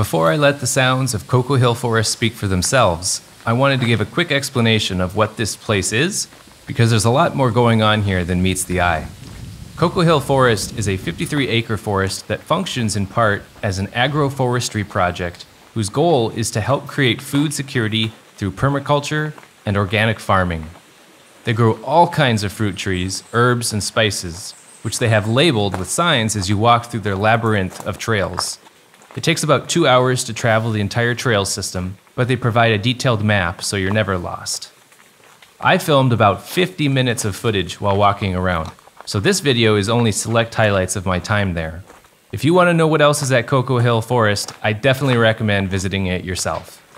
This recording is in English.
Before I let the sounds of Coco Hill Forest speak for themselves, I wanted to give a quick explanation of what this place is, because there's a lot more going on here than meets the eye. Coco Hill Forest is a 53-acre forest that functions in part as an agroforestry project whose goal is to help create food security through permaculture and organic farming. They grow all kinds of fruit trees, herbs, and spices, which they have labeled with signs as you walk through their labyrinth of trails. It takes about 2 hours to travel the entire trail system, but they provide a detailed map so you're never lost. I filmed about 50 minutes of footage while walking around, so this video is only select highlights of my time there. If you want to know what else is at Coco Hill Forest, I definitely recommend visiting it yourself.